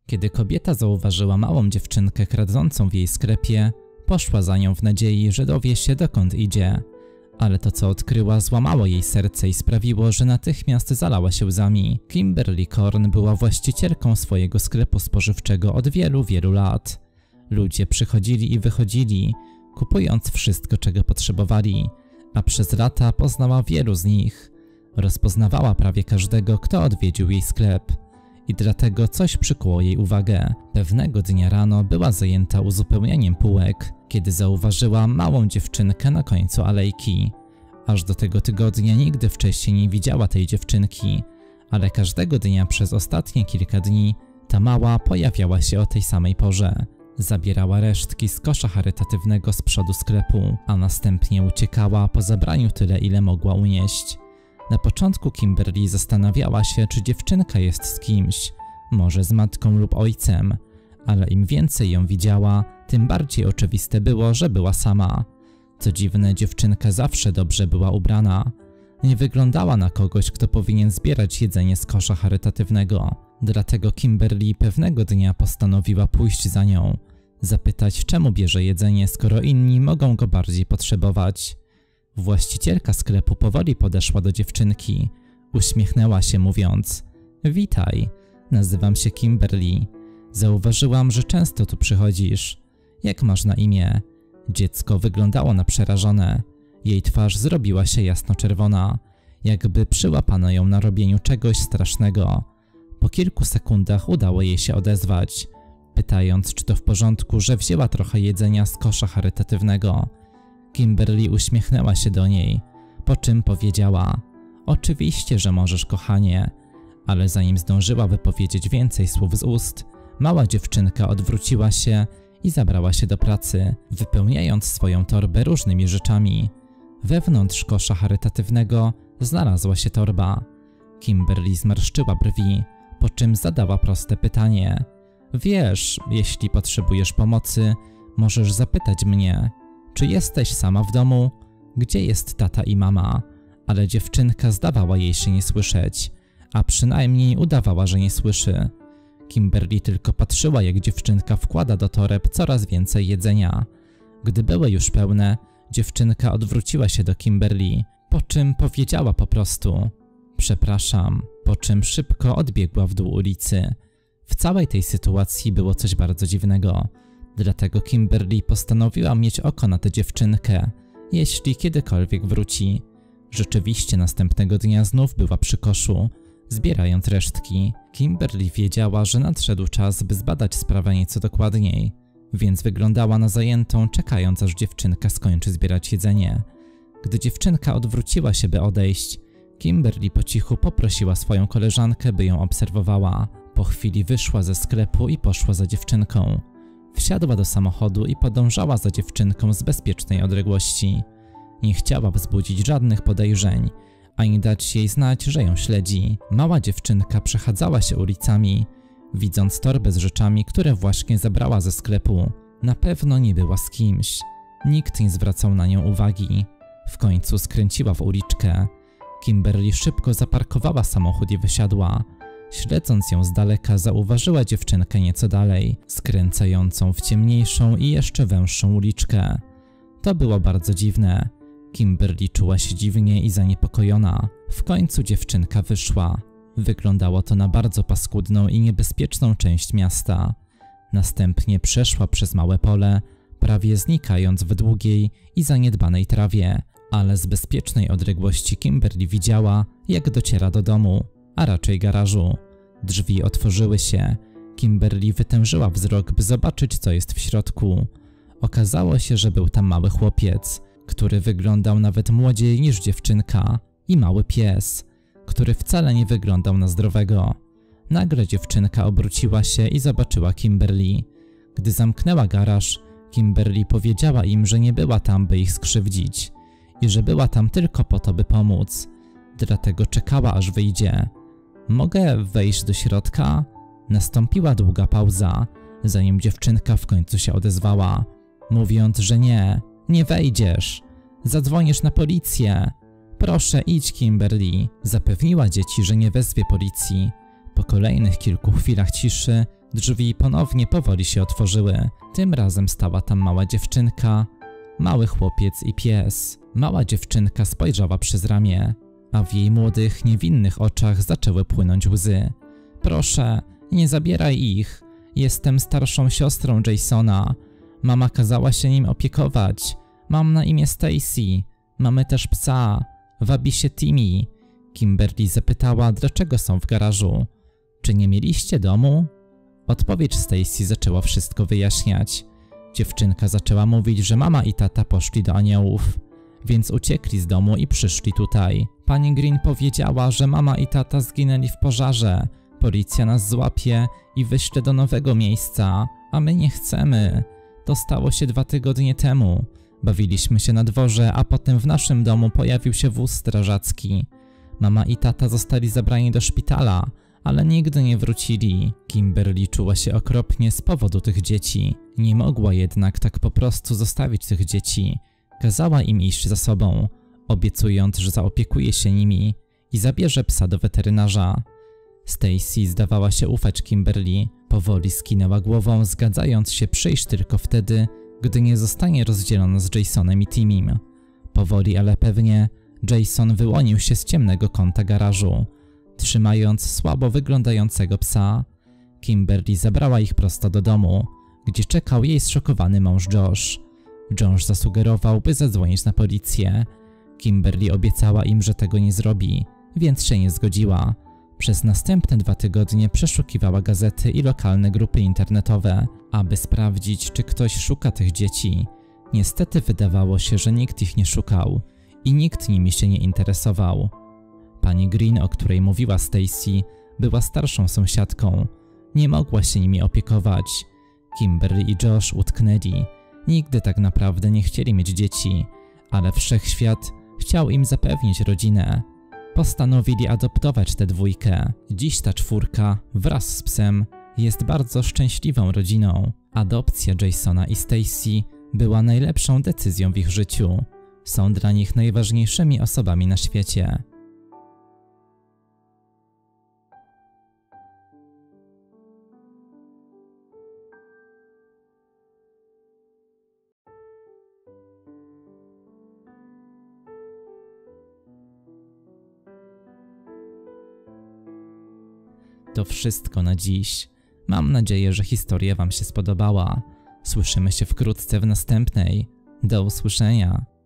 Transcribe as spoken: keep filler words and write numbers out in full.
Kiedy kobieta zauważyła małą dziewczynkę kradnącą w jej sklepie, poszła za nią w nadziei, że dowie się, dokąd idzie. Ale to, co odkryła, złamało jej serce i sprawiło, że natychmiast zalała się łzami. Kimberly Korn była właścicielką swojego sklepu spożywczego od wielu, wielu lat. Ludzie przychodzili i wychodzili, kupując wszystko, czego potrzebowali, a przez lata poznała wielu z nich. Rozpoznawała prawie każdego, kto odwiedził jej sklep. I dlatego coś przykuło jej uwagę. Pewnego dnia rano była zajęta uzupełnianiem półek, kiedy zauważyła małą dziewczynkę na końcu alejki. Aż do tego tygodnia nigdy wcześniej nie widziała tej dziewczynki, ale każdego dnia przez ostatnie kilka dni ta mała pojawiała się o tej samej porze. Zabierała resztki z kosza charytatywnego z przodu sklepu, a następnie uciekała po zabraniu tyle, ile mogła unieść. Na początku Kimberly zastanawiała się, czy dziewczynka jest z kimś, może z matką lub ojcem, ale im więcej ją widziała, tym bardziej oczywiste było, że była sama. Co dziwne, dziewczynka zawsze dobrze była ubrana. Nie wyglądała na kogoś, kto powinien zbierać jedzenie z kosza charytatywnego. Dlatego Kimberly pewnego dnia postanowiła pójść za nią, zapytać, czemu bierze jedzenie, skoro inni mogą go bardziej potrzebować. Właścicielka sklepu powoli podeszła do dziewczynki. Uśmiechnęła się, mówiąc: „Witaj, nazywam się Kimberly. Zauważyłam, że często tu przychodzisz. Jak masz na imię?” Dziecko wyglądało na przerażone. Jej twarz zrobiła się jasno-czerwona, jakby przyłapano ją na robieniu czegoś strasznego. Po kilku sekundach udało jej się odezwać, pytając, czy to w porządku, że wzięła trochę jedzenia z kosza charytatywnego. Kimberly uśmiechnęła się do niej, po czym powiedziała: „Oczywiście, że możesz, kochanie”, ale zanim zdążyła wypowiedzieć więcej słów z ust, mała dziewczynka odwróciła się i zabrała się do pracy, wypełniając swoją torbę różnymi rzeczami. Wewnątrz kosza charytatywnego znalazła się torba. Kimberly zmarszczyła brwi, po czym zadała proste pytanie: „Wiesz, jeśli potrzebujesz pomocy, możesz zapytać mnie. Czy jesteś sama w domu? Gdzie jest tata i mama?” Ale dziewczynka zdawała jej się nie słyszeć, a przynajmniej udawała, że nie słyszy. Kimberly tylko patrzyła, jak dziewczynka wkłada do toreb coraz więcej jedzenia. Gdy były już pełne, dziewczynka odwróciła się do Kimberly, po czym powiedziała po prostu: „Przepraszam”, po czym szybko odbiegła w dół ulicy. W całej tej sytuacji było coś bardzo dziwnego. Dlatego Kimberly postanowiła mieć oko na tę dziewczynkę, jeśli kiedykolwiek wróci. Rzeczywiście następnego dnia znów była przy koszu, zbierając resztki. Kimberly wiedziała, że nadszedł czas, by zbadać sprawę nieco dokładniej, więc wyglądała na zajętą, czekając, aż dziewczynka skończy zbierać jedzenie. Gdy dziewczynka odwróciła się, by odejść, Kimberly po cichu poprosiła swoją koleżankę, by ją obserwowała. Po chwili wyszła ze sklepu i poszła za dziewczynką. Wsiadła do samochodu i podążała za dziewczynką z bezpiecznej odległości. Nie chciała wzbudzić żadnych podejrzeń, ani dać jej znać, że ją śledzi. Mała dziewczynka przechadzała się ulicami, widząc torbę z rzeczami, które właśnie zabrała ze sklepu. Na pewno nie była z kimś. Nikt nie zwracał na nią uwagi. W końcu skręciła w uliczkę. Kimberly szybko zaparkowała samochód i wysiadła. Śledząc ją z daleka, zauważyła dziewczynkę nieco dalej, skręcającą w ciemniejszą i jeszcze węższą uliczkę. To było bardzo dziwne. Kimberly czuła się dziwnie i zaniepokojona. W końcu dziewczynka wyszła. Wyglądało to na bardzo paskudną i niebezpieczną część miasta. Następnie przeszła przez małe pole, prawie znikając w długiej i zaniedbanej trawie, ale z bezpiecznej odległości Kimberly widziała, jak dociera do domu, a raczej garażu. Drzwi otworzyły się. Kimberly wytężyła wzrok, by zobaczyć, co jest w środku. Okazało się, że był tam mały chłopiec, który wyglądał nawet młodziej niż dziewczynka, i mały pies, który wcale nie wyglądał na zdrowego. Nagle dziewczynka obróciła się i zobaczyła Kimberly. Gdy zamknęła garaż, Kimberly powiedziała im, że nie była tam, by ich skrzywdzić i że była tam tylko po to, by pomóc. Dlatego czekała, aż wyjdzie. „Mogę wejść do środka?” Nastąpiła długa pauza, zanim dziewczynka w końcu się odezwała, mówiąc, że nie, nie wejdziesz. Zadzwonisz na policję. „Proszę, idź, Kimberly”. Zapewniła dzieci, że nie wezwie policji. Po kolejnych kilku chwilach ciszy Drzwi ponownie powoli się otworzyły. Tym razem stała tam mała dziewczynka, mały chłopiec i pies. Mała dziewczynka spojrzała przez ramię, a w jej młodych, niewinnych oczach zaczęły płynąć łzy. Proszę, nie zabieraj ich. Jestem starszą siostrą Jasona. Mama kazała się nim opiekować. Mam na imię Stacy. Mamy też psa. Wabi się Timmy. Kimberly zapytała, dlaczego są w garażu. Czy nie mieliście domu? Odpowiedź Stacy zaczęła wszystko wyjaśniać. Dziewczynka zaczęła mówić, że mama i tata poszli do aniołów, więc uciekli z domu i przyszli tutaj. Pani Green powiedziała, że mama i tata zginęli w pożarze. Policja nas złapie i wyśle do nowego miejsca, a my nie chcemy. To stało się dwa tygodnie temu. Bawiliśmy się na dworze, a potem w naszym domu pojawił się wóz strażacki. Mama i tata zostali zabrani do szpitala, ale nigdy nie wrócili. Kimberly czuła się okropnie z powodu tych dzieci. Nie mogła jednak tak po prostu zostawić tych dzieci. Kazała im iść za sobą, obiecując, że zaopiekuje się nimi i zabierze psa do weterynarza. Stacy zdawała się ufać Kimberly. Powoli skinęła głową, zgadzając się przyjść tylko wtedy, gdy nie zostanie rozdzielona z Jasonem i Timmym. Powoli, ale pewnie, Jason wyłonił się z ciemnego kąta garażu. Trzymając słabo wyglądającego psa, Kimberly zabrała ich prosto do domu, gdzie czekał jej zszokowany mąż Josh. Josh zasugerował, by zadzwonić na policję. Kimberly obiecała im, że tego nie zrobi, więc się nie zgodziła. Przez następne dwa tygodnie przeszukiwała gazety i lokalne grupy internetowe, aby sprawdzić, czy ktoś szuka tych dzieci. Niestety wydawało się, że nikt ich nie szukał i nikt nimi się nie interesował. Pani Green, o której mówiła Stacy, była starszą sąsiadką. Nie mogła się nimi opiekować. Kimberly i Josh utknęli. Nigdy tak naprawdę nie chcieli mieć dzieci, ale wszechświat chciał im zapewnić rodzinę. Postanowili adoptować tę dwójkę. Dziś ta czwórka, wraz z psem, jest bardzo szczęśliwą rodziną. Adopcja Jasona i Stacy była najlepszą decyzją w ich życiu. Są dla nich najważniejszymi osobami na świecie. To wszystko na dziś. Mam nadzieję, że historia Wam się spodobała. Słyszymy się wkrótce w następnej. Do usłyszenia.